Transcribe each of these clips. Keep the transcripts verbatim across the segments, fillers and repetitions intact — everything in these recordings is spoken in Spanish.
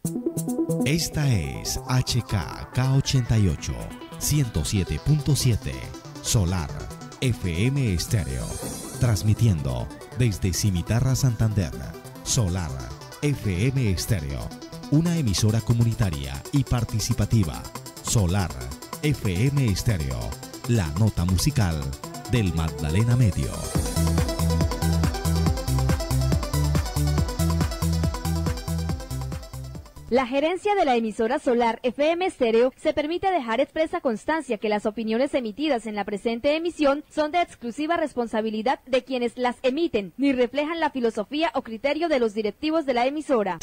Esta es H K K ochenta y ocho, ciento siete punto siete, Solar F M Estéreo, transmitiendo desde Cimitarra, Santander. Solar F M Estéreo, una emisora comunitaria y participativa. Solar F M Estéreo, la nota musical del Magdalena Medio. La gerencia de la emisora Solar F M Estéreo se permite dejar expresa constancia que las opiniones emitidas en la presente emisión son de exclusiva responsabilidad de quienes las emiten, ni reflejan la filosofía o criterio de los directivos de la emisora.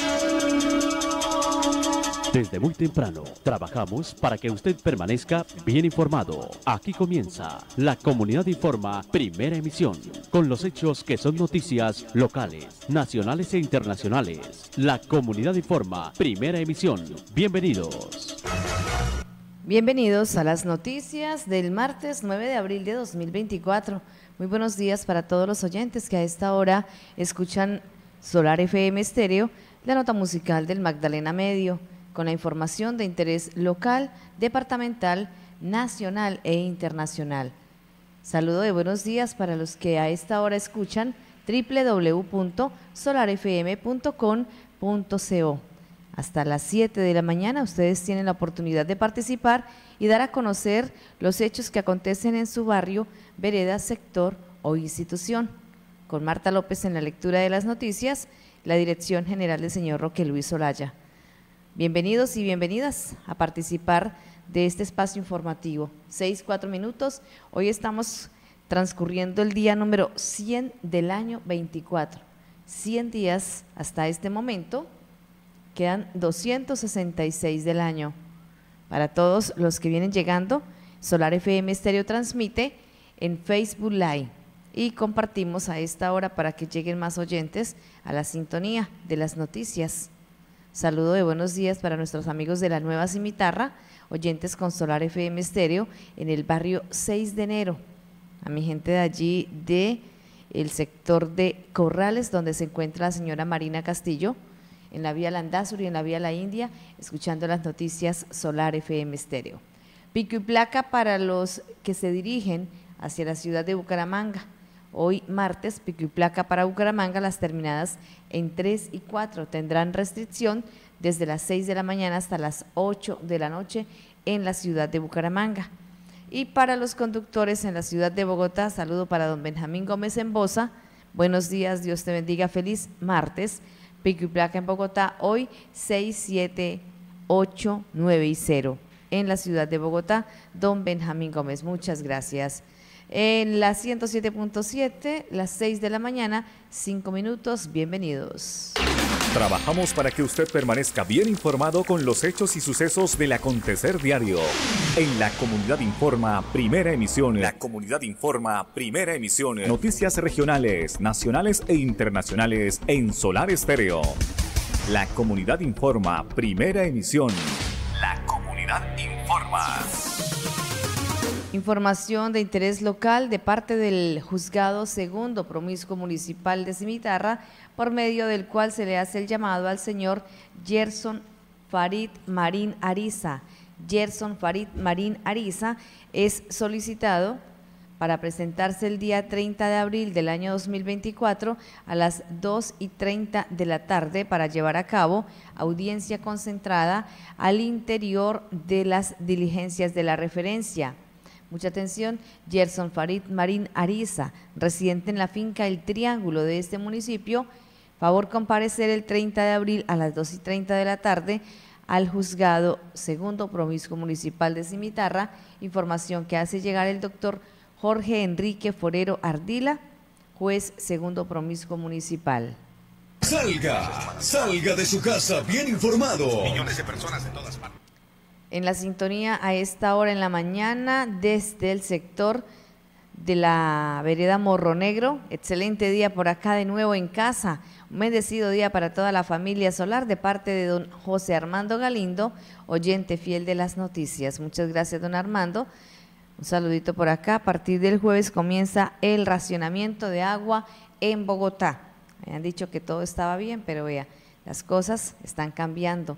Desde muy temprano, trabajamos para que usted permanezca bien informado. Aquí comienza La Comunidad Informa, primera emisión, con los hechos que son noticias locales, nacionales e internacionales. La Comunidad Informa, primera emisión. Bienvenidos. Bienvenidos a las noticias del martes nueve de abril de dos mil veinticuatro. Muy buenos días para todos los oyentes que a esta hora escuchan Solar F M Estéreo, la nota musical del Magdalena Medio, con la información de interés local, departamental, nacional e internacional. Saludo de buenos días para los que a esta hora escuchan doble u doble u doble u punto solar f m punto com punto co. Hasta las siete de la mañana ustedes tienen la oportunidad de participar y dar a conocer los hechos que acontecen en su barrio, vereda, sector o institución. Con Marta López en la lectura de las noticias, la dirección general del señor Roque Luis Olaya. Bienvenidos y bienvenidas a participar de este espacio informativo. Seis, cuatro minutos. Hoy estamos transcurriendo el día número cien del año veinticuatro. cien días hasta este momento. Quedan doscientos sesenta y seis del año. Para todos los que vienen llegando, Solar F M Estéreo transmite en Facebook Live y compartimos a esta hora para que lleguen más oyentes a la sintonía de las noticias. Saludo de buenos días para nuestros amigos de la Nueva Cimitarra, oyentes con Solar F M Estéreo en el barrio seis de enero. A mi gente de allí, de el sector de Corrales, donde se encuentra la señora Marina Castillo, en la vía Landazuri y en la vía La India, escuchando las noticias Solar F M Estéreo. Pico y placa para los que se dirigen hacia la ciudad de Bucaramanga. Hoy martes, pico y placa para Bucaramanga, las terminadas en tres y cuatro tendrán restricción desde las seis de la mañana hasta las ocho de la noche en la ciudad de Bucaramanga. Y para los conductores en la ciudad de Bogotá, saludo para don Benjamín Gómez en Bosa. Buenos días, Dios te bendiga, feliz martes. Pico y placa en Bogotá, hoy seis, siete, ocho, nueve y cero. En la ciudad de Bogotá, don Benjamín Gómez, muchas gracias. En la ciento siete punto siete, las seis de la mañana, cinco minutos, bienvenidos. Trabajamos para que usted permanezca bien informado con los hechos y sucesos del acontecer diario. En La Comunidad Informa, primera emisión. La Comunidad Informa, primera emisión. Noticias regionales, nacionales e internacionales en Solar Estéreo. La Comunidad Informa, primera emisión. La Comunidad Informa. Información de interés local de parte del Juzgado Segundo Promiscuo Municipal de Cimitarra, por medio del cual se le hace el llamado al señor Gerson Farid Marín Ariza. Gerson Farid Marín Ariza es solicitado para presentarse el día treinta de abril del año dos mil veinticuatro a las dos y treinta de la tarde para llevar a cabo audiencia concentrada al interior de las diligencias de la referencia. Mucha atención, Gerson Farid Marín Ariza, residente en la finca El Triángulo de este municipio, favor comparecer el treinta de abril a las dos y treinta de la tarde al Juzgado Segundo Promiscuo Municipal de Cimitarra, información que hace llegar el doctor Jorge Enrique Forero Ardila, juez Segundo Promiscuo Municipal. Salga, salga de su casa bien informado. Millones de personas en todas partes. En la sintonía a esta hora en la mañana desde el sector de la vereda Morro Negro. Excelente día por acá de nuevo en casa. Un bendecido día para toda la familia Solar de parte de don José Armando Galindo, oyente fiel de las noticias. Muchas gracias, don Armando. Un saludito por acá. A partir del jueves comienza el racionamiento de agua en Bogotá. Me han dicho que todo estaba bien, pero vea, las cosas están cambiando.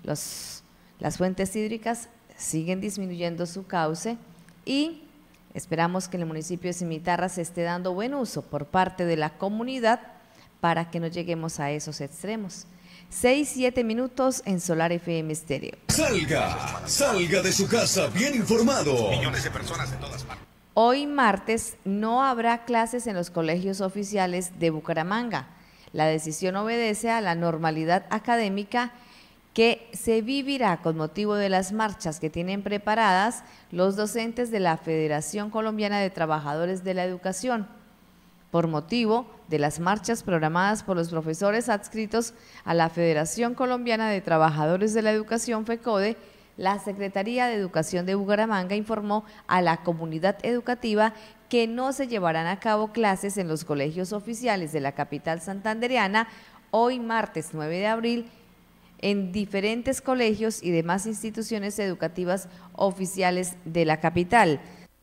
Los, las fuentes hídricas siguen disminuyendo su cauce y esperamos que el municipio de Cimitarra se esté dando buen uso por parte de la comunidad para que no lleguemos a esos extremos. Seis, siete minutos en Solar F M Estéreo. Salga, salga de su casa bien informado. Millones de personas en todas partes. Hoy martes no habrá clases en los colegios oficiales de Bucaramanga. La decisión obedece a la normalidad académica que se vivirá con motivo de las marchas que tienen preparadas los docentes de la Federación Colombiana de Trabajadores de la Educación, por motivo de las marchas programadas por los profesores adscritos a la Federación Colombiana de Trabajadores de la Educación, FECODE. La Secretaría de Educación de Bucaramanga informó a la comunidad educativa que no se llevarán a cabo clases en los colegios oficiales de la capital santandereana hoy martes nueve de abril en diferentes colegios y demás instituciones educativas oficiales de la capital.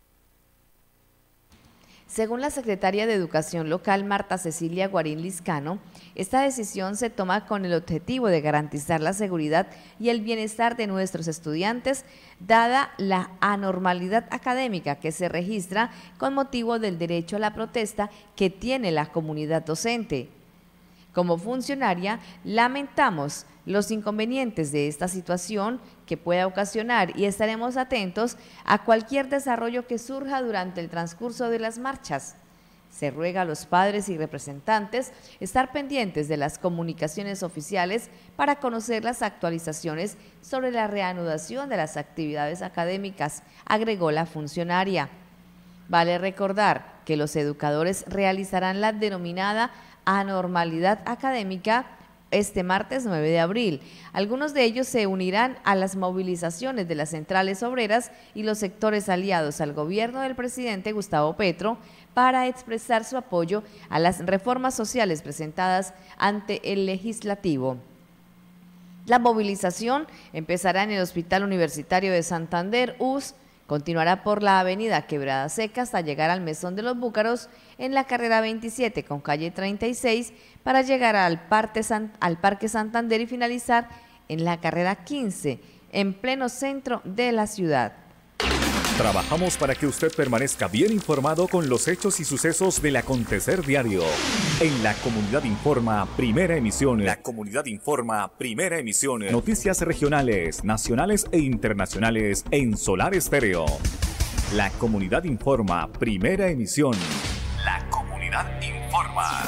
Según la secretaria de Educación local, Marta Cecilia Guarín Liscano, esta decisión se toma con el objetivo de garantizar la seguridad y el bienestar de nuestros estudiantes, dada la anormalidad académica que se registra con motivo del derecho a la protesta que tiene la comunidad docente. Como funcionaria, lamentamos los inconvenientes de esta situación que pueda ocasionar y estaremos atentos a cualquier desarrollo que surja durante el transcurso de las marchas. Se ruega a los padres y representantes estar pendientes de las comunicaciones oficiales para conocer las actualizaciones sobre la reanudación de las actividades académicas, agregó la funcionaria. Vale recordar que los educadores realizarán la denominada anormalidad académica este martes nueve de abril. Algunos de ellos se unirán a las movilizaciones de las centrales obreras y los sectores aliados al gobierno del presidente Gustavo Petro para expresar su apoyo a las reformas sociales presentadas ante el legislativo. La movilización empezará en el Hospital Universitario de Santander, U S, continuará por la avenida Quebrada Seca hasta llegar al Mesón de los Búcaros en la carrera veintisiete con calle treinta y seis para llegar al Parque, San, al Parque Santander y finalizar en la carrera quince en pleno centro de la ciudad. Trabajamos para que usted permanezca bien informado con los hechos y sucesos del acontecer diario. En La Comunidad Informa, primera emisión. La Comunidad Informa, primera emisión. Noticias regionales, nacionales e internacionales en Solar Estéreo. La Comunidad Informa, primera emisión. La Comunidad Informa.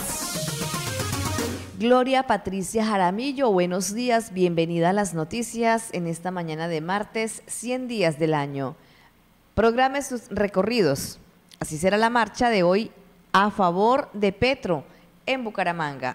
Gloria Patricia Jaramillo, buenos días, bienvenida a las noticias en esta mañana de martes, cien días del año. Programe sus recorridos. Así será la marcha de hoy a favor de Petro en Bucaramanga.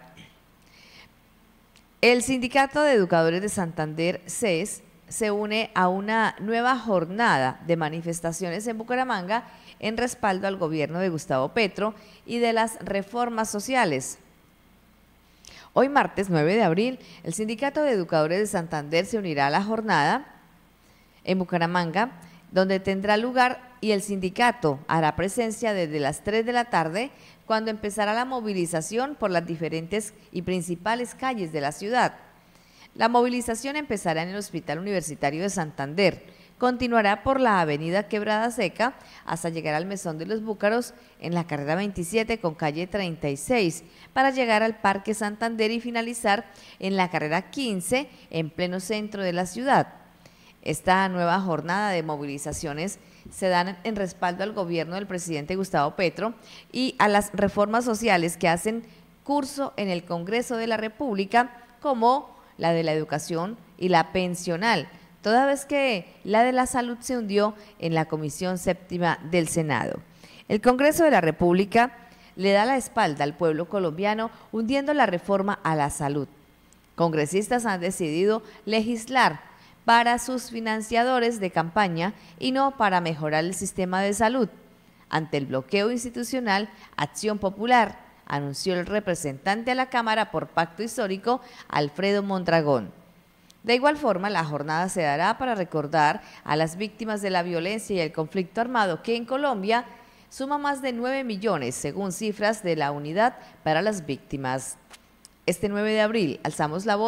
El Sindicato de Educadores de Santander, C E S, se une a una nueva jornada de manifestaciones en Bucaramanga en respaldo al gobierno de Gustavo Petro y de las reformas sociales. Hoy martes nueve de abril, el Sindicato de Educadores de Santander se unirá a la jornada en Bucaramanga, donde tendrá lugar y el sindicato hará presencia desde las tres de la tarde, cuando empezará la movilización por las diferentes y principales calles de la ciudad. La movilización empezará en el Hospital Universitario de Santander, continuará por la avenida Quebrada Seca hasta llegar al Mesón de los Búcaros en la carrera veintisiete con calle treinta y seis, para llegar al Parque Santander y finalizar en la carrera quince en pleno centro de la ciudad. Esta nueva jornada de movilizaciones se dan en respaldo al gobierno del presidente Gustavo Petro y a las reformas sociales que hacen curso en el Congreso de la República, como la de la educación y la pensional, toda vez que la de la salud se hundió en la Comisión Séptima del Senado. El Congreso de la República le da la espalda al pueblo colombiano, hundiendo la reforma a la salud. Congresistas han decidido legislar para sus financiadores de campaña y no para mejorar el sistema de salud. Ante el bloqueo institucional, Acción Popular, anunció el representante a la Cámara por Pacto Histórico, Alfredo Mondragón. De igual forma, la jornada se dará para recordar a las víctimas de la violencia y el conflicto armado, que en Colombia suma más de nueve millones, según cifras de la Unidad para las Víctimas. Este nueve de abril alzamos la voz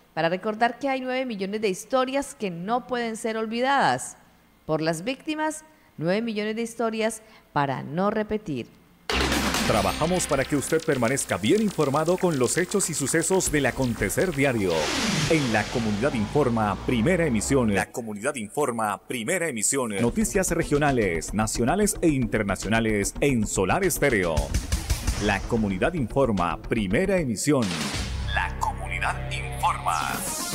para recordar que hay nueve millones de historias que no pueden ser olvidadas. Por las víctimas, nueve millones de historias para no repetir. Trabajamos para que usted permanezca bien informado con los hechos y sucesos del acontecer diario. En La Comunidad Informa, primera emisión. La Comunidad Informa, primera emisión. Noticias regionales, nacionales e internacionales en Solar Estéreo. La Comunidad Informa, primera emisión. La Comunidad Informa.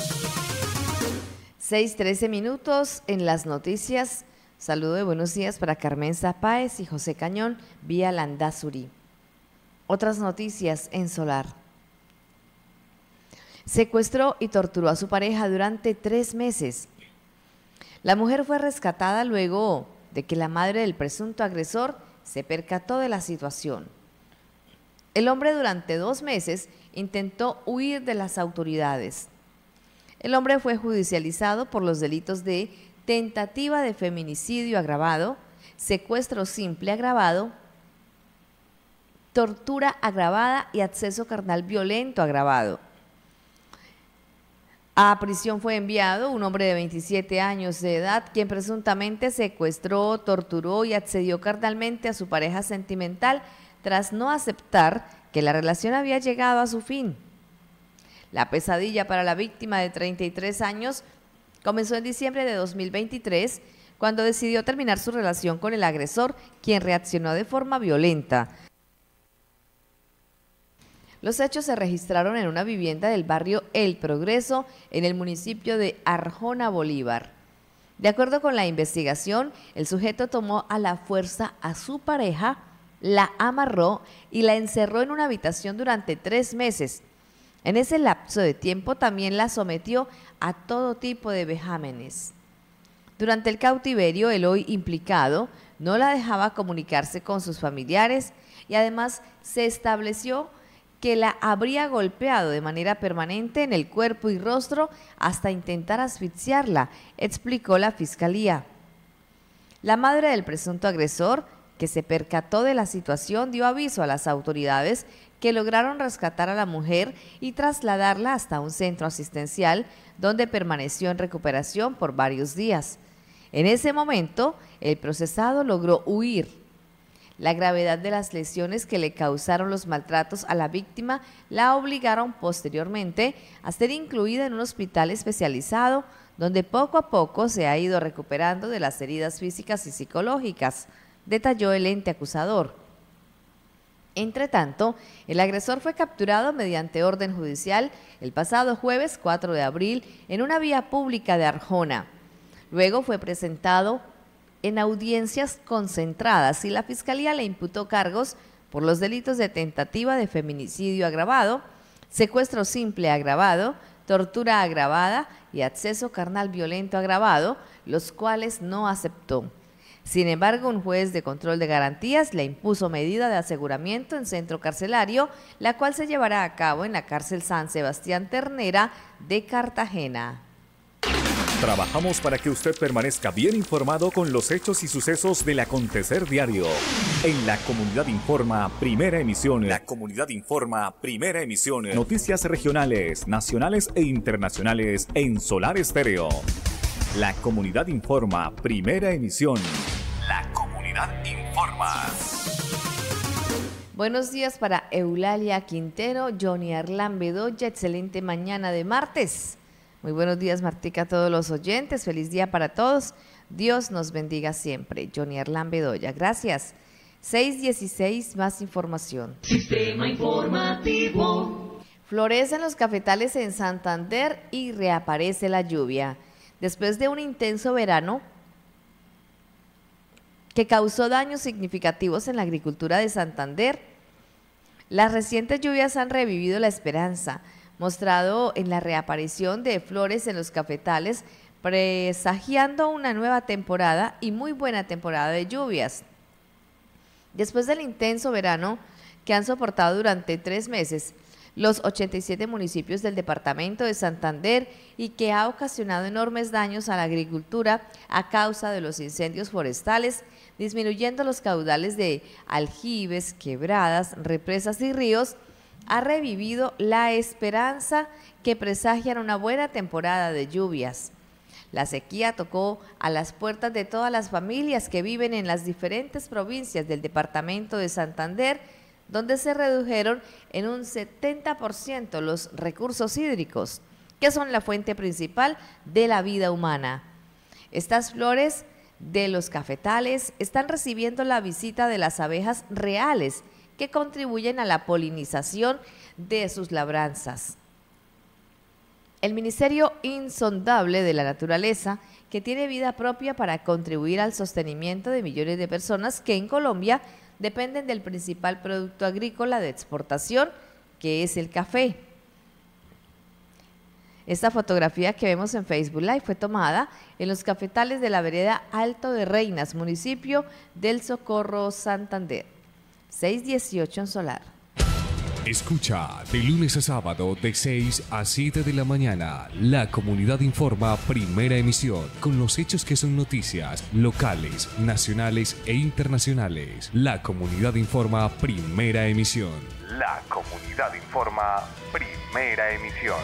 seis trece minutos en las noticias. Saludo de buenos días para Carmen Páez y José Cañón, vía Landazuri. Otras noticias en Solar. Secuestró y torturó a su pareja durante tres meses. La mujer fue rescatada luego de que la madre del presunto agresor se percató de la situación. El hombre durante dos meses intentó huir de las autoridades. El hombre fue judicializado por los delitos de tentativa de feminicidio agravado, secuestro simple agravado, tortura agravada y acceso carnal violento agravado. A prisión fue enviado un hombre de veintisiete años de edad, quien presuntamente secuestró, torturó y accedió carnalmente a su pareja sentimental tras no aceptar que la relación había llegado a su fin. La pesadilla para la víctima de treinta y tres años comenzó en diciembre de dos mil veintitrés, cuando decidió terminar su relación con el agresor, quien reaccionó de forma violenta. Los hechos se registraron en una vivienda del barrio El Progreso, en el municipio de Arjona, Bolívar. De acuerdo con la investigación, el sujeto tomó a la fuerza a su pareja, la amarró y la encerró en una habitación durante tres meses. En ese lapso de tiempo también la sometió a todo tipo de vejámenes. Durante el cautiverio, el hoy implicado no la dejaba comunicarse con sus familiares y además se estableció que la habría golpeado de manera permanente en el cuerpo y rostro hasta intentar asfixiarla, explicó la fiscalía. La madre del presunto agresor, que se percató de la situación, dio aviso a las autoridades, que lograron rescatar a la mujer y trasladarla hasta un centro asistencial, donde permaneció en recuperación por varios días. En ese momento, el procesado logró huir. La gravedad de las lesiones que le causaron los maltratos a la víctima la obligaron posteriormente a ser incluida en un hospital especializado, donde poco a poco se ha ido recuperando de las heridas físicas y psicológicas, detalló el ente acusador. Entre tanto, el agresor fue capturado mediante orden judicial el pasado jueves cuatro de abril en una vía pública de Arjona. Luego fue presentado en audiencias concentradas y la Fiscalía le imputó cargos por los delitos de tentativa de feminicidio agravado, secuestro simple agravado, tortura agravada y acceso carnal violento agravado, los cuales no aceptó. Sin embargo, un juez de control de garantías le impuso medida de aseguramiento en centro carcelario, la cual se llevará a cabo en la cárcel San Sebastián Ternera de Cartagena. Trabajamos para que usted permanezca bien informado con los hechos y sucesos del acontecer diario. En La Comunidad Informa, primera emisión. La Comunidad Informa, primera emisión. Noticias regionales, nacionales e internacionales en Solar Estéreo. La Comunidad Informa, primera emisión. La Comunidad Informa. Buenos días para Eulalia Quintero, Johnny Arlán Bedoya, excelente mañana de martes. Muy buenos días, Martica, a todos los oyentes, feliz día para todos, Dios nos bendiga siempre. Johnny Arlán Bedoya, gracias. seis dieciséis, más información. Sistema informativo. Florecen los cafetales en Santander y reaparece la lluvia. Después de un intenso verano que causó daños significativos en la agricultura de Santander, las recientes lluvias han revivido la esperanza, mostrado en la reaparición de flores en los cafetales, presagiando una nueva temporada y muy buena temporada de lluvias. Después del intenso verano que han soportado durante tres meses los ochenta y siete municipios del departamento de Santander y que ha ocasionado enormes daños a la agricultura a causa de los incendios forestales, disminuyendo los caudales de aljibes, quebradas, represas y ríos, ha revivido la esperanza que presagian una buena temporada de lluvias. La sequía tocó a las puertas de todas las familias que viven en las diferentes provincias del departamento de Santander, donde se redujeron en un setenta por ciento los recursos hídricos, que son la fuente principal de la vida humana. Estas flores de los cafetales están recibiendo la visita de las abejas reales, que contribuyen a la polinización de sus labranzas. El Ministerio Insondable de la Naturaleza, que tiene vida propia para contribuir al sostenimiento de millones de personas que en Colombia dependen del principal producto agrícola de exportación, que es el café. Esta fotografía que vemos en Facebook Live fue tomada en los cafetales de la vereda Alto de Reinas, municipio del Socorro, Santander. seis dieciocho en Solar. Escucha de lunes a sábado de seis a siete de la mañana. La Comunidad Informa, primera emisión, con los hechos que son noticias locales, nacionales e internacionales. La Comunidad Informa, primera emisión. La Comunidad Informa, primera emisión.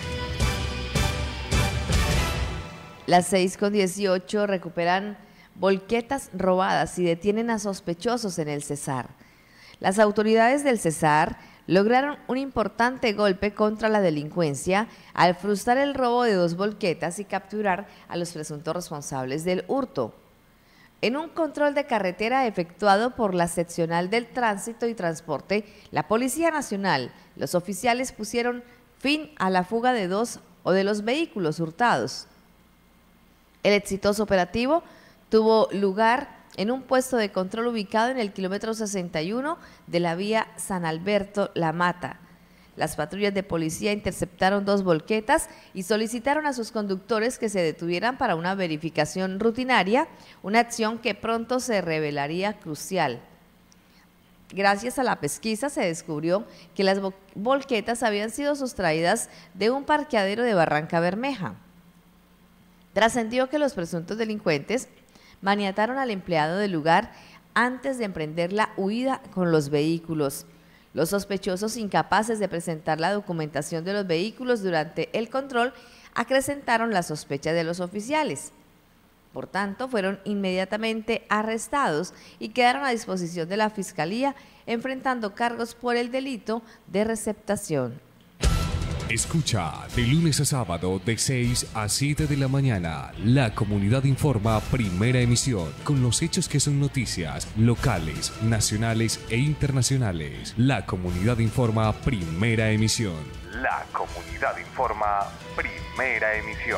Las seis con dieciocho recuperan volquetas robadas y detienen a sospechosos en el Cesar. Las autoridades del Cesar lograron un importante golpe contra la delincuencia al frustrar el robo de dos volquetas y capturar a los presuntos responsables del hurto. En un control de carretera efectuado por la Seccional del Tránsito y Transporte, la Policía Nacional, los oficiales pusieron fin a la fuga de dos o de los vehículos hurtados. El exitoso operativo tuvo lugar en un puesto de control ubicado en el kilómetro sesenta y uno de la vía San Alberto-La Mata. Las patrullas de policía interceptaron dos volquetas y solicitaron a sus conductores que se detuvieran para una verificación rutinaria, una acción que pronto se revelaría crucial. Gracias a la pesquisa se descubrió que las volquetas habían sido sustraídas de un parqueadero de Barranca Bermeja. Trascendió que los presuntos delincuentes maniataron al empleado del lugar antes de emprender la huida con los vehículos. Los sospechosos, incapaces de presentar la documentación de los vehículos durante el control, acrecentaron la sospecha de los oficiales. Por tanto, fueron inmediatamente arrestados y quedaron a disposición de la Fiscalía, enfrentando cargos por el delito de receptación. Escucha de lunes a sábado de seis a siete de la mañana. La Comunidad Informa, primera emisión, con los hechos que son noticias locales, nacionales e internacionales. La Comunidad Informa, primera emisión. La Comunidad Informa, primera emisión.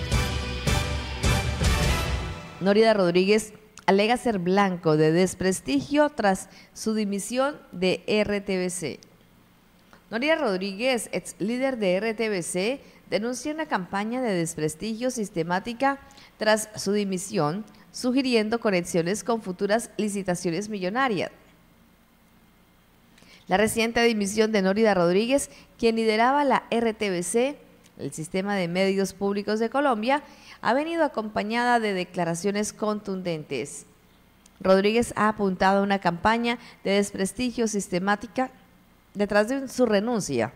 Nórida Rodríguez alega ser blanco de desprestigio tras su dimisión de R T V C. Nórida Rodríguez, ex líder de R T V C, denuncia una campaña de desprestigio sistemática tras su dimisión, sugiriendo conexiones con futuras licitaciones millonarias. La reciente dimisión de Nórida Rodríguez, quien lideraba la R T V C, el Sistema de Medios Públicos de Colombia, ha venido acompañada de declaraciones contundentes. Rodríguez ha apuntado a una campaña de desprestigio sistemática detrás de su renuncia,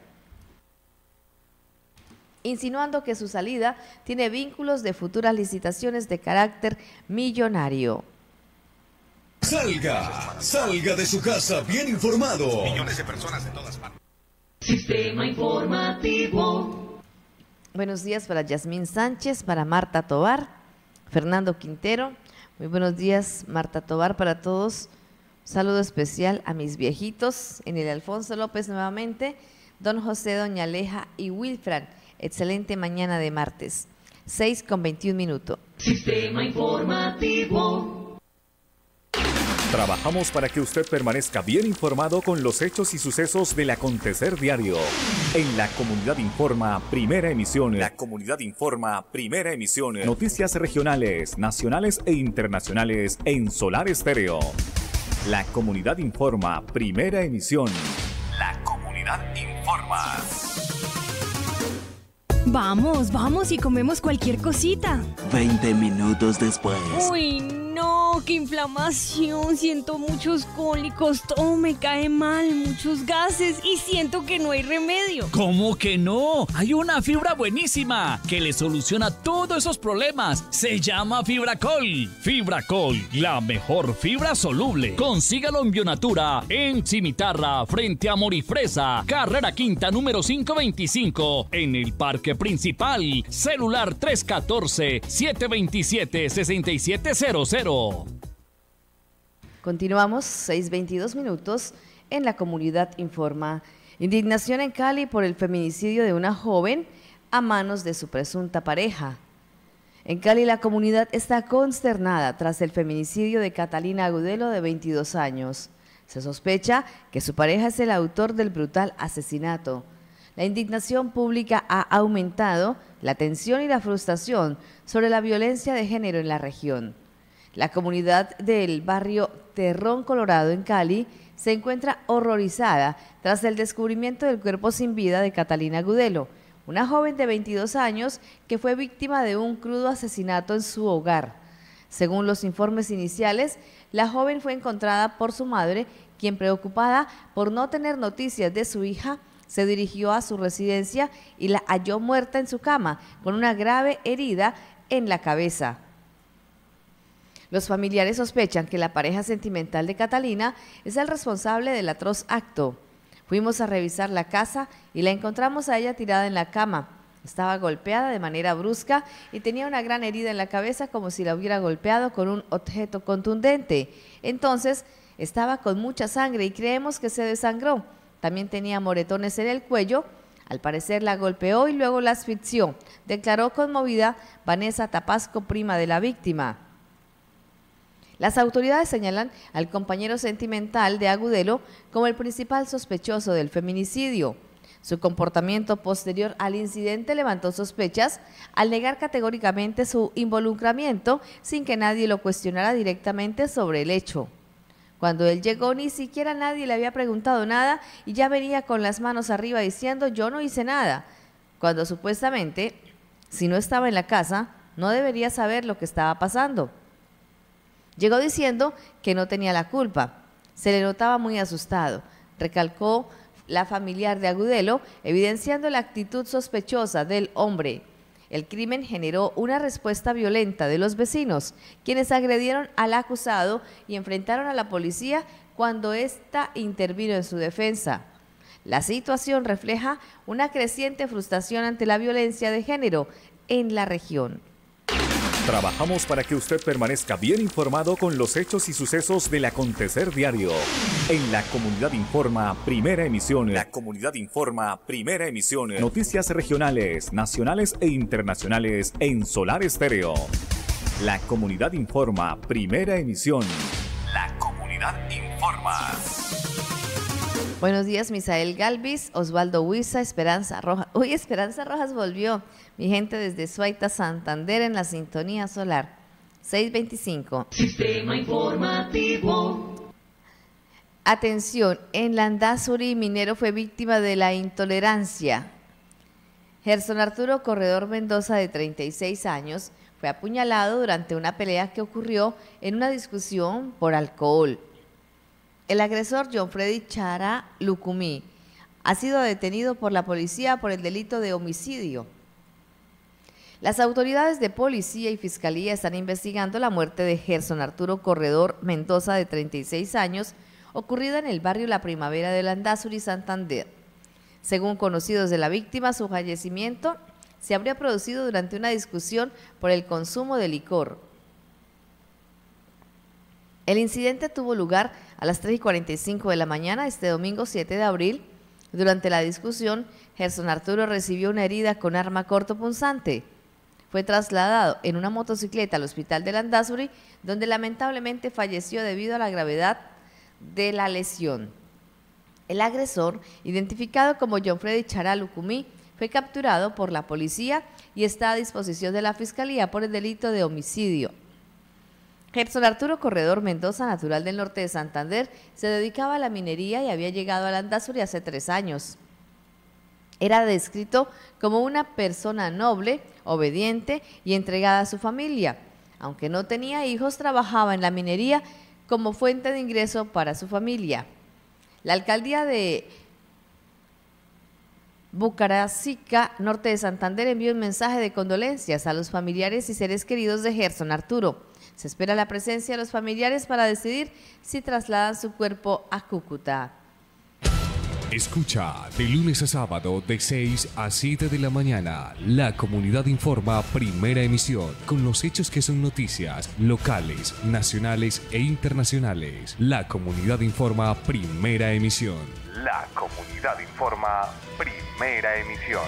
insinuando que su salida tiene vínculos de futuras licitaciones de carácter millonario. Salga, salga de su casa bien informado. Millones de personas en todas partes. Sistema informativo. Buenos días para Yasmín Sánchez, para Marta Tobar, Fernando Quintero. Muy buenos días, Marta Tobar, para todos. Saludo especial a mis viejitos, en el Alfonso López nuevamente, don José, doña Aleja y Wilfran. Excelente mañana de martes, seis con veintiún minutos. Sistema informativo. Trabajamos para que usted permanezca bien informado con los hechos y sucesos del acontecer diario. En La Comunidad Informa, primera emisión. La Comunidad Informa, primera emisión. Noticias regionales, nacionales e internacionales en Solar Estéreo. La Comunidad Informa, primera emisión. La Comunidad Informa. Vamos, vamos y comemos cualquier cosita. veinte minutos después. Uy, no. no, qué inflamación, siento muchos cólicos, todo me cae mal, muchos gases y siento que no hay remedio. ¿Cómo que no? Hay una fibra buenísima que le soluciona todos esos problemas. Se llama Fibracol. Fibracol, la mejor fibra soluble. Consígalo en Bionatura, en Cimitarra, frente a Morifresa, carrera quinta número quinientos veinticinco, en el parque principal. Celular tres uno cuatro, siete dos siete, seis siete cero cero. Continuamos, seis veintidós minutos, en la comunidad informa. Indignación en Cali por el feminicidio de una joven a manos de su presunta pareja. En Cali la comunidad está consternada tras el feminicidio de Catalina Agudelo, de veintidós años. Se sospecha que su pareja es el autor del brutal asesinato. La indignación pública ha aumentado la tensión y la frustración sobre la violencia de género en la región. La comunidad del barrio Terrón Colorado en Cali se encuentra horrorizada tras el descubrimiento del cuerpo sin vida de Catalina Agudelo, una joven de veintidós años que fue víctima de un crudo asesinato en su hogar. Según los informes iniciales, la joven fue encontrada por su madre, quien, preocupada por no tener noticias de su hija, se dirigió a su residencia y la halló muerta en su cama, con una grave herida en la cabeza. Los familiares sospechan que la pareja sentimental de Catalina es el responsable del atroz acto. Fuimos a revisar la casa y la encontramos a ella tirada en la cama. Estaba golpeada de manera brusca y tenía una gran herida en la cabeza, como si la hubiera golpeado con un objeto contundente. Entonces, estaba con mucha sangre y creemos que se desangró. También tenía moretones en el cuello. Al parecer la golpeó y luego la asfixió, declaró conmovida Vanessa Tapasco, prima de la víctima. Las autoridades señalan al compañero sentimental de Agudelo como el principal sospechoso del feminicidio. Su comportamiento posterior al incidente levantó sospechas al negar categóricamente su involucramiento sin que nadie lo cuestionara directamente sobre el hecho. Cuando él llegó, ni siquiera nadie le había preguntado nada y ya venía con las manos arriba diciendo yo no hice nada, cuando supuestamente, si no estaba en la casa, no debería saber lo que estaba pasando. Llegó diciendo que no tenía la culpa, se le notaba muy asustado, recalcó la familiar de Agudelo, evidenciando la actitud sospechosa del hombre. El crimen generó una respuesta violenta de los vecinos, quienes agredieron al acusado y enfrentaron a la policía cuando ésta intervino en su defensa. La situación refleja una creciente frustración ante la violencia de género en la región. Trabajamos para que usted permanezca bien informado con los hechos y sucesos del acontecer diario. En La Comunidad Informa, primera emisión. La Comunidad Informa, primera emisión. Noticias regionales, nacionales e internacionales en Solar Estéreo. La Comunidad Informa, primera emisión. La Comunidad Informa. Buenos días, Misael Galvis, Osvaldo Huiza, Esperanza Rojas. Uy, Esperanza Rojas volvió. Mi gente desde Suaita, Santander, en la sintonía solar. seis veinticinco. Sistema informativo. Atención, en Landazuri, minero fue víctima de la intolerancia. Gerson Arturo Corredor Mendoza, de treinta y seis años, fue apuñalado durante una pelea que ocurrió en una discusión por alcohol. El agresor, John Freddy Chara Lucumí, ha sido detenido por la policía por el delito de homicidio. Las autoridades de policía y fiscalía están investigando la muerte de Gerson Arturo Corredor Mendoza, de treinta y seis años, ocurrida en el barrio La Primavera de Landazuri, Santander. Según conocidos de la víctima, su fallecimiento se habría producido durante una discusión por el consumo de licor. El incidente tuvo lugar a las tres y cuarenta y cinco de la mañana este domingo siete de abril. Durante la discusión, Gerson Arturo recibió una herida con arma cortopunzante. Fue trasladado en una motocicleta al hospital de Landazuri, donde lamentablemente falleció debido a la gravedad de la lesión. El agresor, identificado como John Freddy Chara Lucumí, fue capturado por la policía y está a disposición de la fiscalía por el delito de homicidio. Gerson Arturo Corredor Mendoza, natural del norte de Santander, se dedicaba a la minería y había llegado a Landazuri hace tres años. Era descrito como una persona noble, obediente y entregada a su familia. Aunque no tenía hijos, trabajaba en la minería como fuente de ingreso para su familia. La alcaldía de Bucaracica, norte de Santander, envió un mensaje de condolencias a los familiares y seres queridos de Gerson Arturo. Se espera la presencia de los familiares para decidir si trasladan su cuerpo a Cúcuta. Escucha de lunes a sábado de seis a siete de la mañana. La Comunidad Informa, primera emisión, con los hechos que son noticias locales, nacionales e internacionales. La Comunidad Informa, primera emisión. La Comunidad Informa, primera emisión.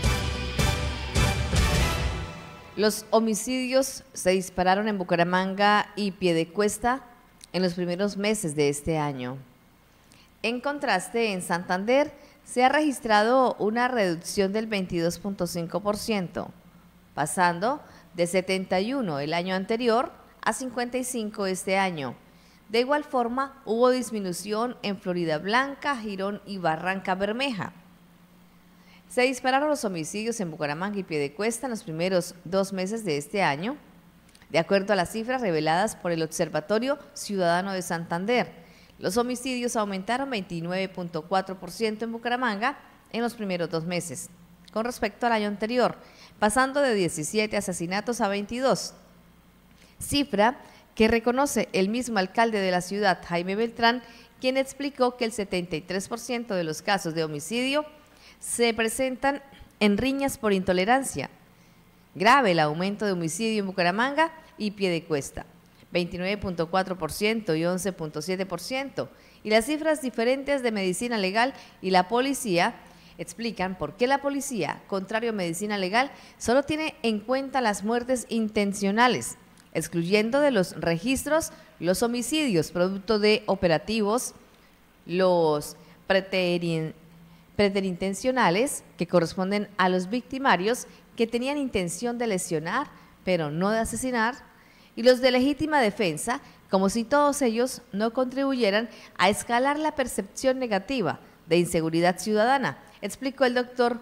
Los homicidios se dispararon en Bucaramanga y Piedecuesta en los primeros meses de este año. En contraste, en Santander se ha registrado una reducción del veintidós punto cinco por ciento, pasando de setenta y uno el año anterior a cincuenta y cinco este año. De igual forma, hubo disminución en Floridablanca, Girón y Barranca Bermeja. Se dispararon los homicidios en Bucaramanga y Piedecuesta en los primeros dos meses de este año, de acuerdo a las cifras reveladas por el Observatorio Ciudadano de Santander. Los homicidios aumentaron veintinueve punto cuatro por ciento en Bucaramanga en los primeros dos meses, con respecto al año anterior, pasando de diecisiete asesinatos a veintidós, cifra que reconoce el mismo alcalde de la ciudad, Jaime Beltrán, quien explicó que el setenta y tres por ciento de los casos de homicidio se presentan en riñas por intolerancia. Grave el aumento de homicidio en Bucaramanga y Piedecuesta, veintinueve punto cuatro por ciento y once punto siete por ciento, y las cifras diferentes de medicina legal y la policía explican por qué la policía, contrario a medicina legal, solo tiene en cuenta las muertes intencionales, excluyendo de los registros los homicidios producto de operativos, los preterin, preterintencionales, que corresponden a los victimarios que tenían intención de lesionar, pero no de asesinar, y los de legítima defensa, como si todos ellos no contribuyeran a escalar la percepción negativa de inseguridad ciudadana, explicó el doctor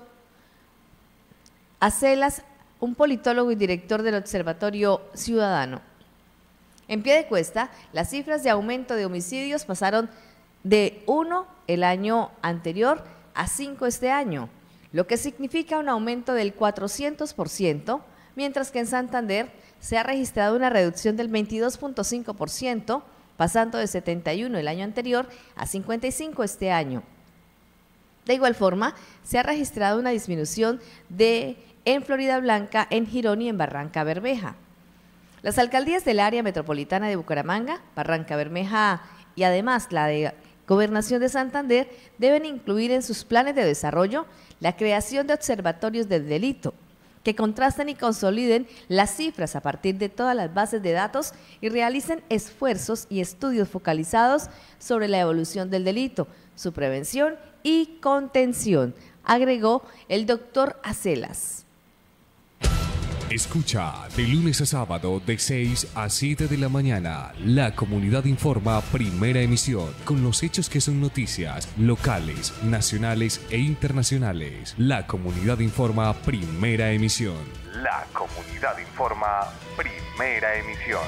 Acelas, un politólogo y director del Observatorio Ciudadano. En Piedecuesta, las cifras de aumento de homicidios pasaron de uno el año anterior a cinco este año, lo que significa un aumento del cuatrocientos por ciento, mientras que en Santander se ha registrado una reducción del veintidós punto cinco por ciento, pasando de setenta y uno el año anterior a cincuenta y cinco este año. De igual forma, se ha registrado una disminución de en Floridablanca, en Girón y en Barranca Bermeja. Las alcaldías del área metropolitana de Bucaramanga, Barranca Bermeja y además la de Gobernación de Santander deben incluir en sus planes de desarrollo la creación de observatorios del delito, que contrasten y consoliden las cifras a partir de todas las bases de datos y realicen esfuerzos y estudios focalizados sobre la evolución del delito, su prevención y contención, agregó el doctor Acelas. Escucha de lunes a sábado de seis a siete de la mañana. La Comunidad Informa, primera emisión, con los hechos que son noticias locales, nacionales e internacionales. La Comunidad Informa, primera emisión. La Comunidad Informa, primera emisión.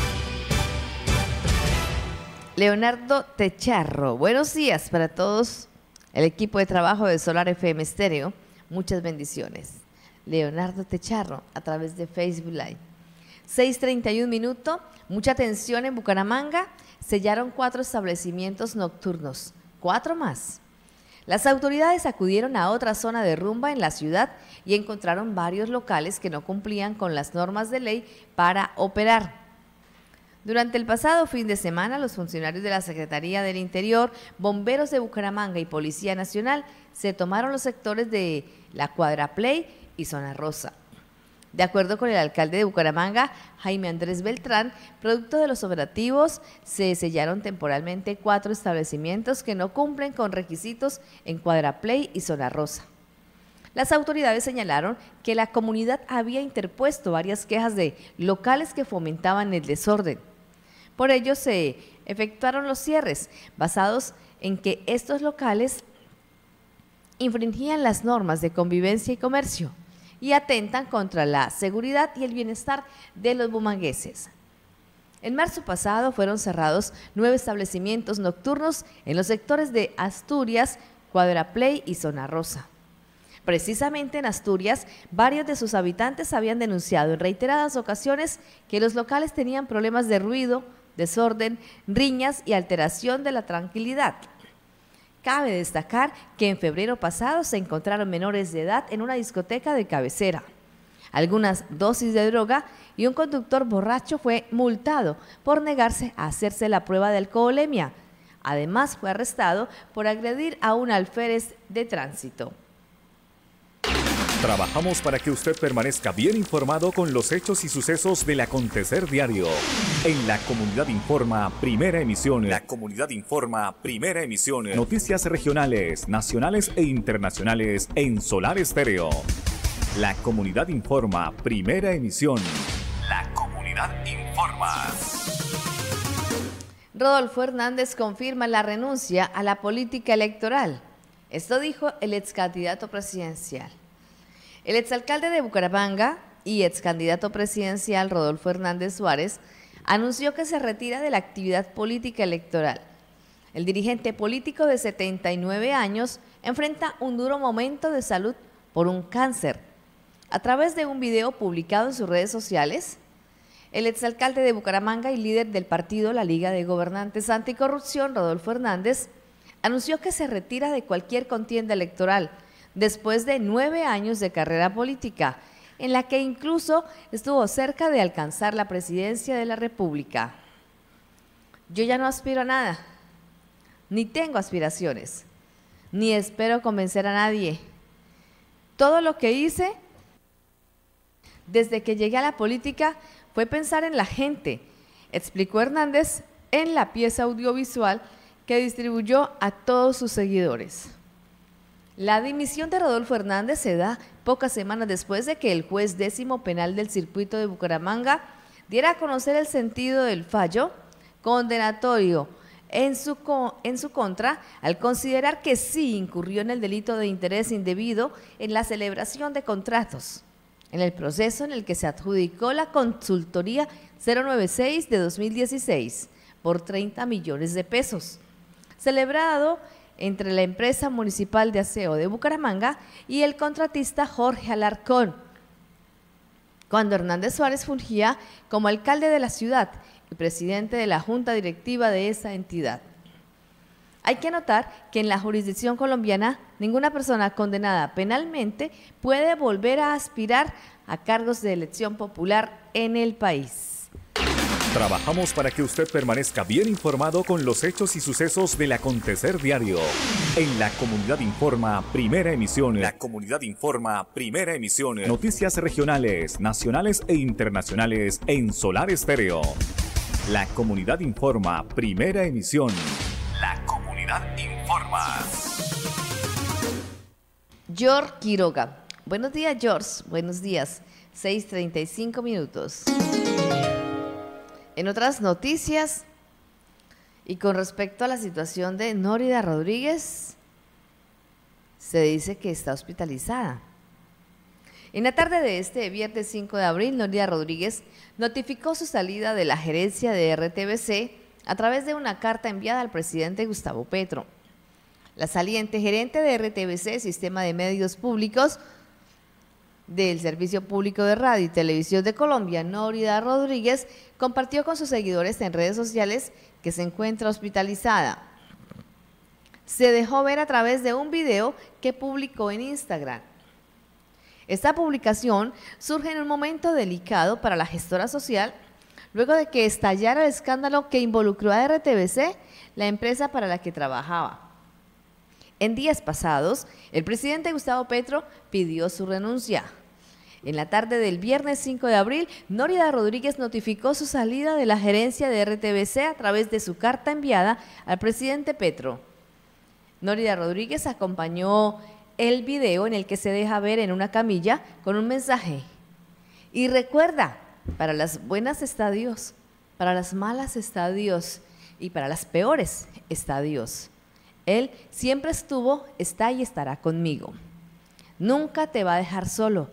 Leonardo Techarro, buenos días para todos el equipo de trabajo de Solar F M Stereo. Muchas bendiciones. Leonardo Techarro, a través de Facebook Live. seis treinta y un minutos, mucha atención en Bucaramanga, sellaron cuatro establecimientos nocturnos, cuatro más. Las autoridades acudieron a otra zona de rumba en la ciudad y encontraron varios locales que no cumplían con las normas de ley para operar. Durante el pasado fin de semana, los funcionarios de la Secretaría del Interior, bomberos de Bucaramanga y Policía Nacional se tomaron los sectores de la Cuadra Play y Zona Rosa. De acuerdo con el alcalde de Bucaramanga, Jaime Andrés Beltrán, producto de los operativos, se sellaron temporalmente cuatro establecimientos que no cumplen con requisitos en Cuadra Play y Zona Rosa. Las autoridades señalaron que la comunidad había interpuesto varias quejas de locales que fomentaban el desorden. Por ello se efectuaron los cierres, basados en que estos locales infringían las normas de convivencia y comercio. y atentan contra la seguridad y el bienestar de los bumangueses. En marzo pasado fueron cerrados nueve establecimientos nocturnos en los sectores de Asturias, Cuadraplay y Zona Rosa. Precisamente en Asturias, varios de sus habitantes habían denunciado en reiteradas ocasiones que los locales tenían problemas de ruido, desorden, riñas y alteración de la tranquilidad. Cabe destacar que en febrero pasado se encontraron menores de edad en una discoteca de cabecera. Algunas dosis de droga y un conductor borracho fue multado por negarse a hacerse la prueba de alcoholemia. Además, fue arrestado por agredir a un alférez de tránsito. Trabajamos para que usted permanezca bien informado con los hechos y sucesos del acontecer diario. En La Comunidad Informa, primera emisión. La Comunidad Informa, primera emisión. Noticias regionales, nacionales e internacionales en Solar Estéreo. La Comunidad Informa, primera emisión. La Comunidad Informa. Rodolfo Hernández confirma la renuncia a la política electoral. Esto dijo el ex candidato presidencial. El exalcalde de Bucaramanga y ex candidato presidencial Rodolfo Hernández Suárez anunció que se retira de la actividad política electoral. El dirigente político de setenta y nueve años enfrenta un duro momento de salud por un cáncer. A través de un video publicado en sus redes sociales, el exalcalde de Bucaramanga y líder del partido La Liga de Gobernantes Anticorrupción, Rodolfo Hernández, anunció que se retira de cualquier contienda electoral después de nueve años de carrera política, en la que incluso estuvo cerca de alcanzar la presidencia de la República. Yo ya no aspiro a nada, ni tengo aspiraciones, ni espero convencer a nadie. Todo lo que hice desde que llegué a la política fue pensar en la gente, explicó Hernández en la pieza audiovisual que distribuyó a todos sus seguidores. La dimisión de Rodolfo Hernández se da pocas semanas después de que el juez décimo penal del circuito de Bucaramanga diera a conocer el sentido del fallo condenatorio en su, en su contra al considerar que sí incurrió en el delito de interés indebido en la celebración de contratos, en el proceso en el que se adjudicó la consultoría cero noventa y seis de dos mil dieciséis por treinta millones de pesos, celebrado entre la empresa municipal de aseo de Bucaramanga y el contratista Jorge Alarcón, cuando Hernández Suárez fungía como alcalde de la ciudad y presidente de la junta directiva de esa entidad. Hay que anotar que en la jurisdicción colombiana ninguna persona condenada penalmente puede volver a aspirar a cargos de elección popular en el país. Trabajamos para que usted permanezca bien informado con los hechos y sucesos del acontecer diario. En La Comunidad Informa, primera emisión. La Comunidad Informa, primera emisión. Noticias regionales, nacionales e internacionales en Solar Estéreo. La Comunidad Informa, primera emisión. La Comunidad Informa. George Quiroga. Buenos días, George. Buenos días. seis treinta y cinco minutos. En otras noticias, y con respecto a la situación de Nórida Rodríguez, se dice que está hospitalizada. En la tarde de este viernes cinco de abril, Nórida Rodríguez notificó su salida de la gerencia de R T V C a través de una carta enviada al presidente Gustavo Petro. La saliente gerente de R T V C, Sistema de Medios Públicos, del Servicio Público de Radio y Televisión de Colombia, Nórida Rodríguez, compartió con sus seguidores en redes sociales que se encuentra hospitalizada. Se dejó ver a través de un video que publicó en Instagram. Esta publicación surge en un momento delicado para la gestora social, luego de que estallara el escándalo que involucró a R T V C, la empresa para la que trabajaba. En días pasados, el presidente Gustavo Petro pidió su renuncia. En la tarde del viernes cinco de abril, Nórida Rodríguez notificó su salida de la gerencia de R T V C a través de su carta enviada al presidente Petro. Nórida Rodríguez acompañó el video en el que se deja ver en una camilla con un mensaje. Y recuerda, para las buenas está Dios, para las malas está Dios y para las peores está Dios. Él siempre estuvo, está y estará conmigo. Nunca te va a dejar solo.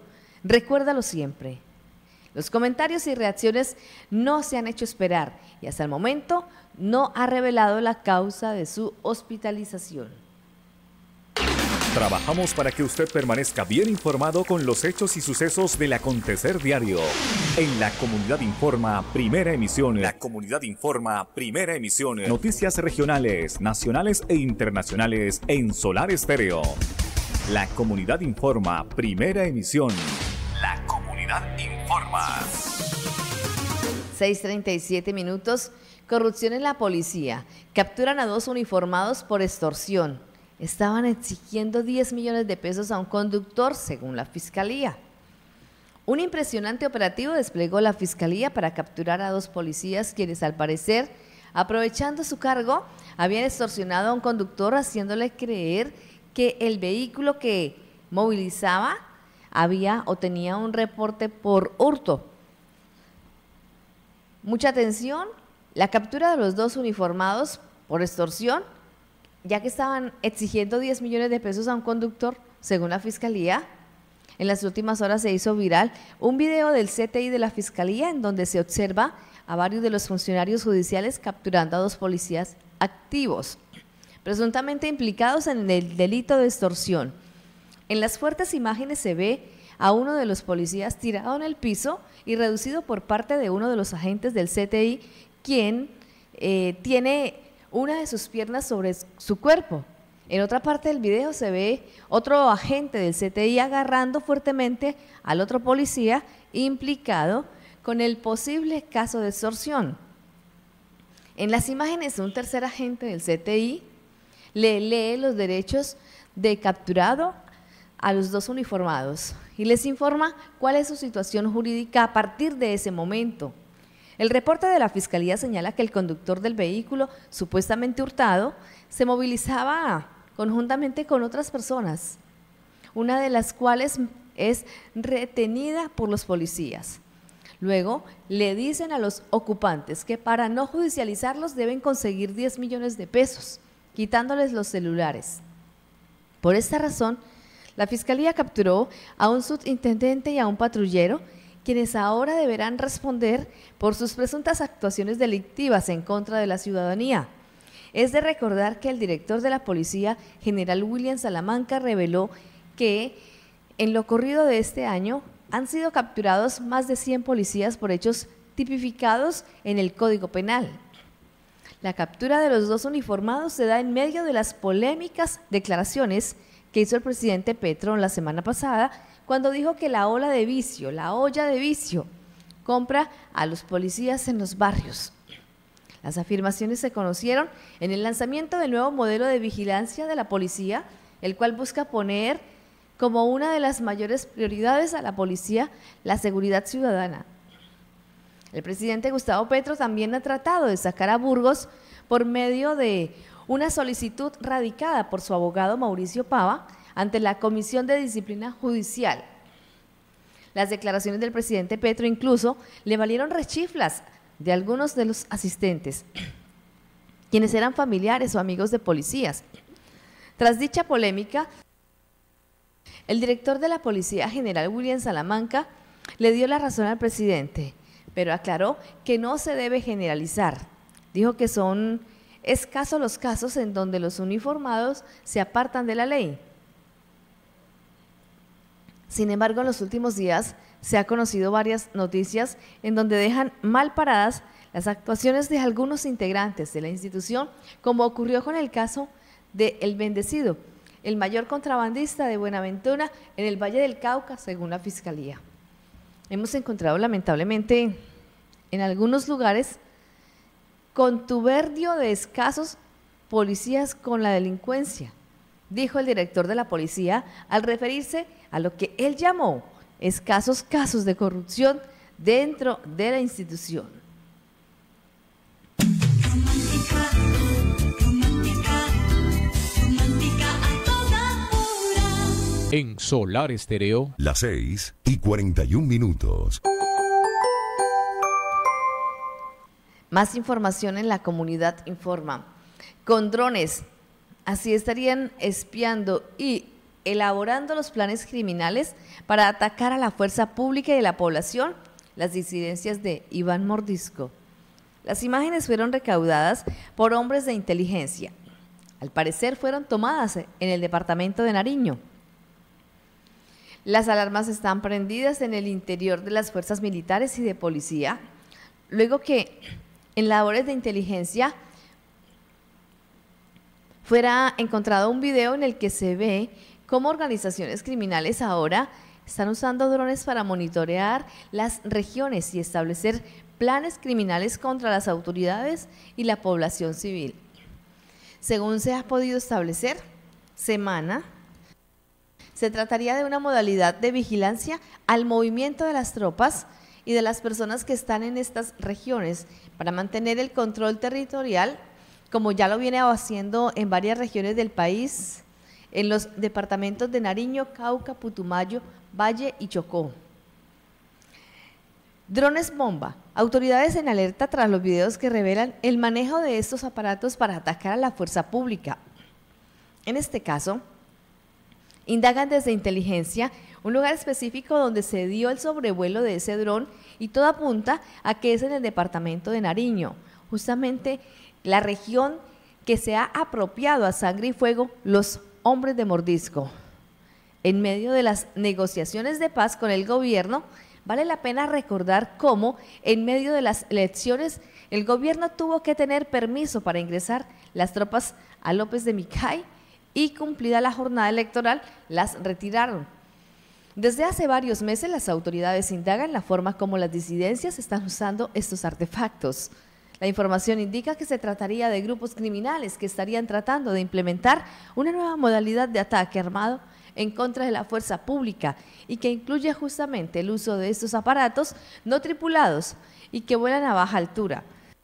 Recuérdalo siempre. Los comentarios y reacciones no se han hecho esperar y hasta el momento no ha revelado la causa de su hospitalización. Trabajamos para que usted permanezca bien informado con los hechos y sucesos del acontecer diario. En La Comunidad Informa, primera emisión. La Comunidad Informa, primera emisión. Noticias regionales, nacionales e internacionales en Solar Estéreo. La Comunidad Informa, primera emisión. La Comunidad Informa. seis treinta y siete minutos. Corrupción en la policía. Capturan a dos uniformados por extorsión. Estaban exigiendo diez millones de pesos a un conductor, según la Fiscalía. Un impresionante operativo desplegó la Fiscalía para capturar a dos policías quienes, al parecer, aprovechando su cargo, habían extorsionado a un conductor haciéndole creer que el vehículo que movilizaba había o tenía un reporte por hurto. Mucha atención, la captura de los dos uniformados por extorsión, ya que estaban exigiendo diez millones de pesos a un conductor, según la Fiscalía. En las últimas horas se hizo viral un video del C T I de la Fiscalía en donde se observa a varios de los funcionarios judiciales capturando a dos policías activos, presuntamente implicados en el delito de extorsión. En las fuertes imágenes se ve a uno de los policías tirado en el piso y reducido por parte de uno de los agentes del C T I, quien eh, tiene una de sus piernas sobre su cuerpo. En otra parte del video se ve otro agente del C T I agarrando fuertemente al otro policía implicado con el posible caso de extorsión. En las imágenes, un tercer agente del C T I le lee los derechos de capturado a los dos uniformados y les informa cuál es su situación jurídica a partir de ese momento. El reporte de la Fiscalía señala que el conductor del vehículo supuestamente hurtado se movilizaba conjuntamente con otras personas, una de las cuales es retenida por los policías. Luego le dicen a los ocupantes que para no judicializarlos deben conseguir diez millones de pesos, quitándoles los celulares. Por esta razón, la Fiscalía capturó a un subintendente y a un patrullero, quienes ahora deberán responder por sus presuntas actuaciones delictivas en contra de la ciudadanía. Es de recordar que el director de la policía, general William Salamanca, reveló que en lo corrido de este año han sido capturados más de cien policías por hechos tipificados en el Código Penal. La captura de los dos uniformados se da en medio de las polémicas declaraciones que hizo el presidente Petro la semana pasada, cuando dijo que la ola de vicio, la olla de vicio, compra a los policías en los barrios. Las afirmaciones se conocieron en el lanzamiento del nuevo modelo de vigilancia de la policía, el cual busca poner como una de las mayores prioridades a la policía la seguridad ciudadana. El presidente Gustavo Petro también ha tratado de sacar a Burgos por medio de una solicitud radicada por su abogado Mauricio Pava ante la Comisión de Disciplina Judicial. Las declaraciones del presidente Petro incluso le valieron rechiflas de algunos de los asistentes, quienes eran familiares o amigos de policías. Tras dicha polémica, el director de la Policía, general William Salamanca, le dio la razón al presidente, pero aclaró que no se debe generalizar. Dijo que son escasos los casos en donde los uniformados se apartan de la ley. Sin embargo, en los últimos días se ha conocido varias noticias en donde dejan mal paradas las actuaciones de algunos integrantes de la institución, como ocurrió con el caso de El Bendecido, el mayor contrabandista de Buenaventura en el Valle del Cauca, según la Fiscalía. Hemos encontrado lamentablemente en algunos lugares contubernio de escasos policías con la delincuencia, dijo el director de la policía al referirse a lo que él llamó escasos casos de corrupción dentro de la institución. En Solar Estéreo, las seis y cuarenta y un minutos. Más información en La Comunidad Informa. Con drones, así estarían espiando y elaborando los planes criminales para atacar a la fuerza pública y a la población, las disidencias de Iván Mordisco. Las imágenes fueron recaudadas por hombres de inteligencia. Al parecer fueron tomadas en el departamento de Nariño. Las alarmas están prendidas en el interior de las fuerzas militares y de policía, luego que en labores de inteligencia fuera encontrado un video en el que se ve cómo organizaciones criminales ahora están usando drones para monitorear las regiones y establecer planes criminales contra las autoridades y la población civil. Según se ha podido establecer, Semana, se trataría de una modalidad de vigilancia al movimiento de las tropas y de las personas que están en estas regiones para mantener el control territorial, como ya lo viene haciendo en varias regiones del país, en los departamentos de Nariño, Cauca, Putumayo, Valle y Chocó. Drones bomba. Autoridades en alerta tras los videos que revelan el manejo de estos aparatos para atacar a la fuerza pública. En este caso, indagan desde inteligencia un lugar específico donde se dio el sobrevuelo de ese dron y todo apunta a que es en el departamento de Nariño, justamente la región que se ha apropiado a sangre y fuego los hombres de Mordisco. En medio de las negociaciones de paz con el gobierno, vale la pena recordar cómo en medio de las elecciones el gobierno tuvo que tener permiso para ingresar las tropas a López de Micay y cumplida la jornada electoral las retiraron. Desde hace varios meses las autoridades indagan la forma como las disidencias están usando estos artefactos. La información indica que se trataría de grupos criminales que estarían tratando de implementar una nueva modalidad de ataque armado en contra de la fuerza pública y que incluye justamente el uso de estos aparatos no tripulados y que vuelan a baja altura.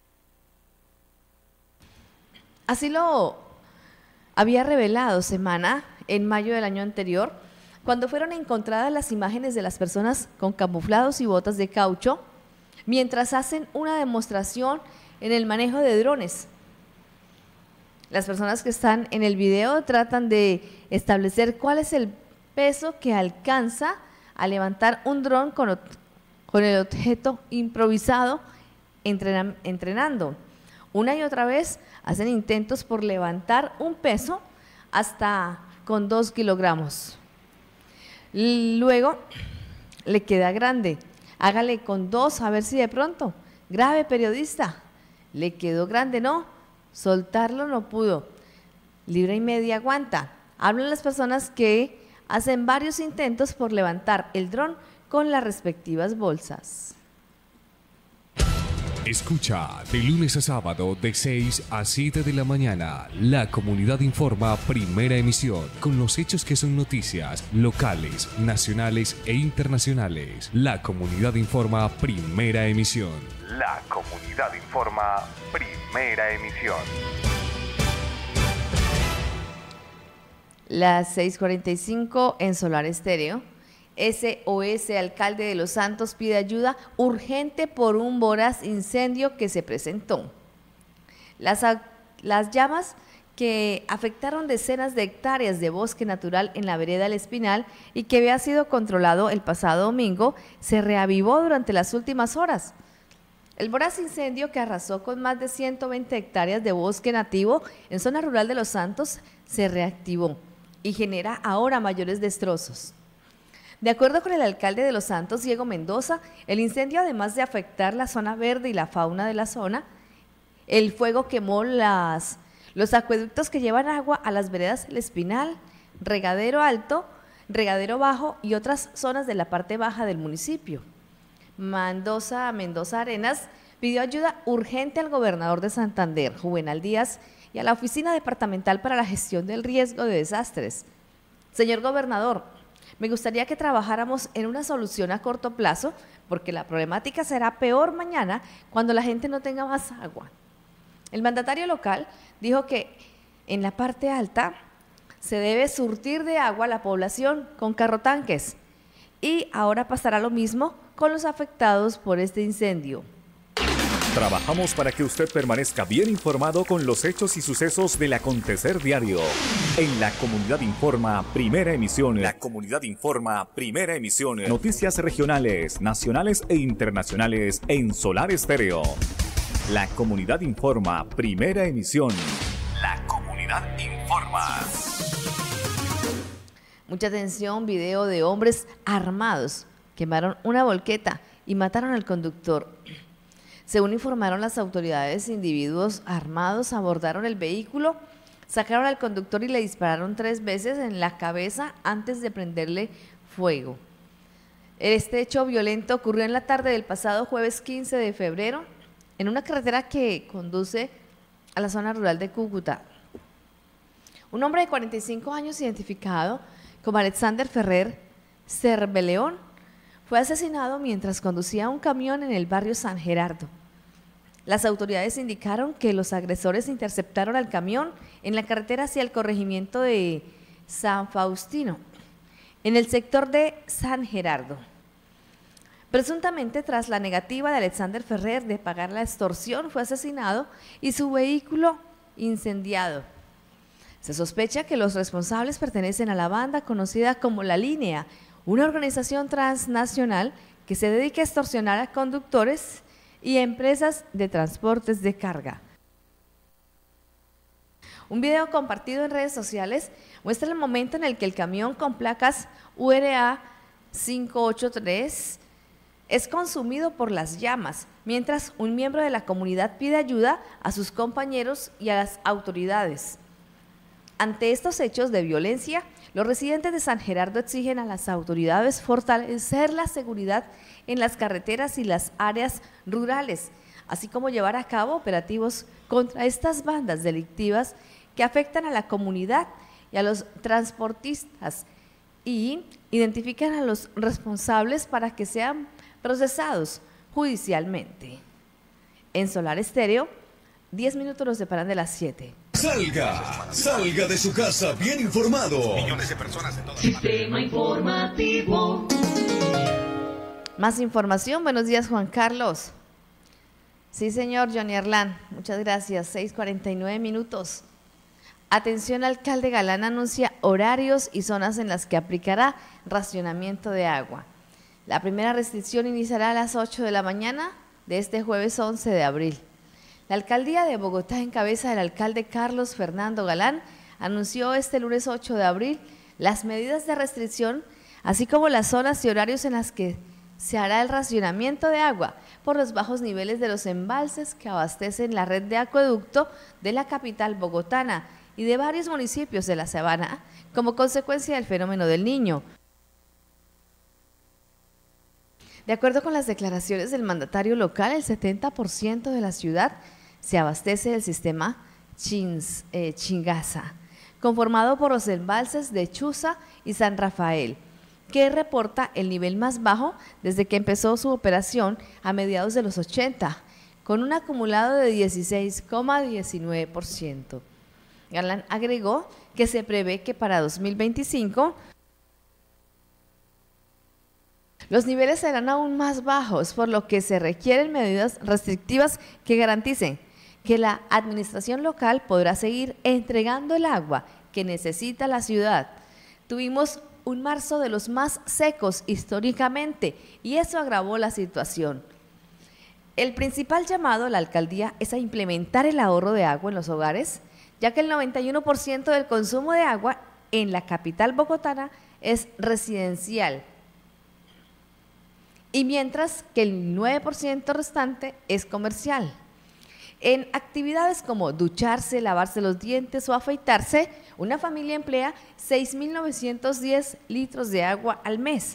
Así lo había revelado Semana en mayo del año anterior, cuando fueron encontradas las imágenes de las personas con camuflados y botas de caucho, mientras hacen una demostración en el manejo de drones. Las personas que están en el video tratan de establecer cuál es el peso que alcanza a levantar un dron con, con el objeto improvisado entrenan, entrenando. Una y otra vez hacen intentos por levantar un peso hasta con dos kilogramos. Luego le queda grande. Hágale con dos a ver si de pronto. Grave, periodista. Le quedó grande, ¿no? Soltarlo no pudo. Libra y media aguanta. Hablan las personas que hacen varios intentos por levantar el dron con las respectivas bolsas. Escucha de lunes a sábado de seis a siete de la mañana. La Comunidad Informa, primera emisión, con los hechos que son noticias locales, nacionales e internacionales. La Comunidad Informa, primera emisión. La Comunidad Informa, primera emisión. Las seis cuarenta y cinco en Solar Estéreo. S O S Alcalde de Los Santos pide ayuda urgente por un voraz incendio que se presentó. Las, las llamas que afectaron decenas de hectáreas de bosque natural en la vereda El Espinal y que había sido controlado el pasado domingo, se reavivó durante las últimas horas. El voraz incendio que arrasó con más de ciento veinte hectáreas de bosque nativo en zona rural de Los Santos se reactivó y genera ahora mayores destrozos. De acuerdo con el alcalde de Los Santos, Diego Mendoza, el incendio, además de afectar la zona verde y la fauna de la zona, el fuego quemó las, los acueductos que llevan agua a las veredas El Espinal, Regadero Alto, Regadero Bajo y otras zonas de la parte baja del municipio. Mendoza, Mendoza Arenas pidió ayuda urgente al gobernador de Santander, Juvenal Díaz, y a la Oficina Departamental para la Gestión del Riesgo de Desastres. Señor gobernador, me gustaría que trabajáramos en una solución a corto plazo, porque la problemática será peor mañana cuando la gente no tenga más agua. El mandatario local dijo que en la parte alta se debe surtir de agua a la población con carrotanques y ahora pasará lo mismo con los afectados por este incendio. Trabajamos para que usted permanezca bien informado con los hechos y sucesos del acontecer diario. En La Comunidad Informa, primera emisión. La Comunidad Informa, primera emisión. Noticias regionales, nacionales e internacionales en Solar Estéreo. La Comunidad Informa, primera emisión. La Comunidad Informa. Mucha atención, video de hombres armados. Quemaron una volqueta y mataron al conductor. Según informaron las autoridades, individuos armados abordaron el vehículo, sacaron al conductor y le dispararon tres veces en la cabeza antes de prenderle fuego. Este hecho violento ocurrió en la tarde del pasado jueves quince de febrero en una carretera que conduce a la zona rural de Cúcuta. Un hombre de cuarenta y cinco años identificado como Alexander Ferrer Cerveleón fue asesinado mientras conducía un camión en el barrio San Gerardo. Las autoridades indicaron que los agresores interceptaron al camión en la carretera hacia el corregimiento de San Faustino, en el sector de San Gerardo. Presuntamente, tras la negativa de Alexander Ferrer de pagar la extorsión, fue asesinado y su vehículo incendiado. Se sospecha que los responsables pertenecen a la banda conocida como La Línea, una organización transnacional que se dedica a extorsionar a conductores y empresas de transportes de carga. Un video compartido en redes sociales muestra el momento en el que el camión con placas U R A cinco ocho tres es consumido por las llamas, mientras un miembro de la comunidad pide ayuda a sus compañeros y a las autoridades. Ante estos hechos de violencia, los residentes de San Gerardo exigen a las autoridades fortalecer la seguridad en las carreteras y las áreas rurales, así como llevar a cabo operativos contra estas bandas delictivas que afectan a la comunidad y a los transportistas y identifican a los responsables para que sean procesados judicialmente. En Solar Estéreo, diez minutos nos separan de las siete. Salga, salga de su casa bien informado. Millones de personas en todo el mundo. Sistema informativo. Más información. Buenos días, Juan Carlos. Sí, señor Johnny Arlán. Muchas gracias. seis cuarenta y nueve minutos. Atención, alcalde Galán anuncia horarios y zonas en las que aplicará racionamiento de agua. La primera restricción iniciará a las ocho de la mañana de este jueves once de abril. La alcaldía de Bogotá, en cabeza del alcalde Carlos Fernando Galán, anunció este lunes ocho de abril las medidas de restricción, así como las zonas y horarios en las que se hará el racionamiento de agua por los bajos niveles de los embalses que abastecen la red de acueducto de la capital bogotana y de varios municipios de la Sabana, como consecuencia del fenómeno del Niño. De acuerdo con las declaraciones del mandatario local, el setenta por ciento de la ciudad se abastece del sistema Chins, eh, Chingaza, conformado por los embalses de Chuza y San Rafael, que reporta el nivel más bajo desde que empezó su operación a mediados de los ochenta, con un acumulado de dieciséis coma diecinueve por ciento. Galán agregó que se prevé que para dos mil veinticinco los niveles serán aún más bajos, por lo que se requieren medidas restrictivas que garanticen que la administración local podrá seguir entregando el agua que necesita la ciudad. Tuvimos un marzo de los más secos históricamente y eso agravó la situación. El principal llamado a la alcaldía es a implementar el ahorro de agua en los hogares, ya que el noventa y uno por ciento del consumo de agua en la capital bogotana es residencial, y mientras que el nueve por ciento restante es comercial. En actividades como ducharse, lavarse los dientes o afeitarse, una familia emplea seis mil novecientos diez litros de agua al mes.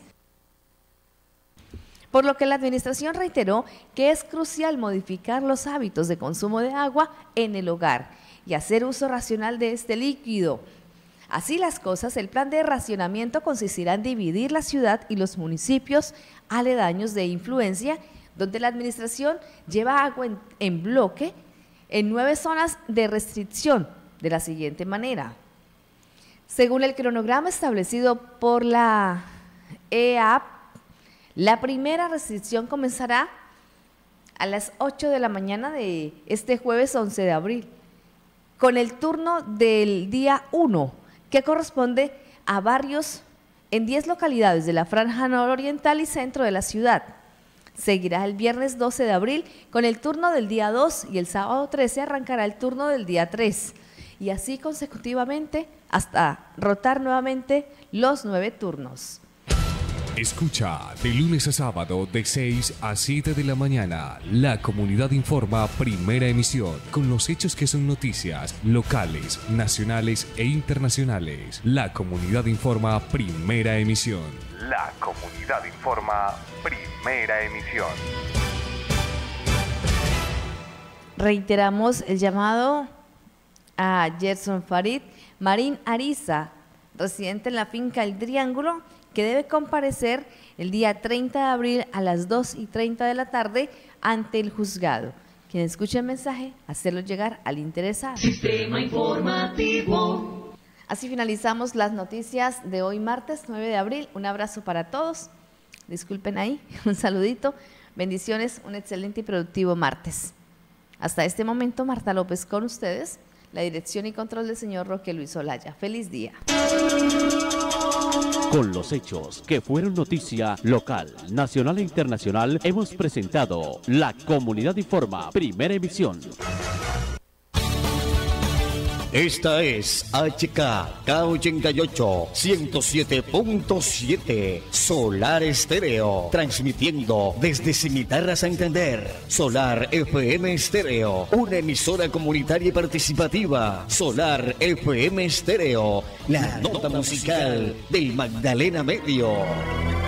Por lo que la administración reiteró que es crucial modificar los hábitos de consumo de agua en el hogar y hacer uso racional de este líquido. Así las cosas, el plan de racionamiento consistirá en dividir la ciudad y los municipios aledaños de influencia, donde la administración lleva agua en, en bloque en nueve zonas de restricción, de la siguiente manera. Según el cronograma establecido por la E A P, la primera restricción comenzará a las ocho de la mañana de este jueves once de abril, con el turno del día uno, que corresponde a barrios en diez localidades de la franja nororiental y centro de la ciudad. Seguirá el viernes doce de abril con el turno del día dos y el sábado trece arrancará el turno del día tres. Y así consecutivamente hasta rotar nuevamente los nueve turnos. Escucha de lunes a sábado de seis a siete de la mañana. La Comunidad Informa, primera emisión, con los hechos que son noticias locales, nacionales e internacionales. La Comunidad Informa, primera emisión. La Comunidad Informa, primera emisión. Reiteramos el llamado a Gerson Farid Marín Ariza, residente en la finca El Triángulo, que debe comparecer el día treinta de abril a las dos y treinta de la tarde ante el juzgado. Quien escuche el mensaje, hacerlo llegar al interesado. Sistema informativo. Así finalizamos las noticias de hoy martes nueve de abril. Un abrazo para todos. Disculpen ahí, un saludito. Bendiciones, un excelente y productivo martes. Hasta este momento, Marta López con ustedes. La dirección y control del señor Roque Luis Olaya. Feliz día. Con los hechos que fueron noticia local, nacional e internacional, hemos presentado La Comunidad Informa, primera emisión. Esta es H K K ochenta y ocho, ciento siete punto siete, Solar Estéreo, transmitiendo desde Cimitarra Santander. Solar F M Estéreo, una emisora comunitaria y participativa. Solar F M Estéreo, la nota musical del Magdalena Medio.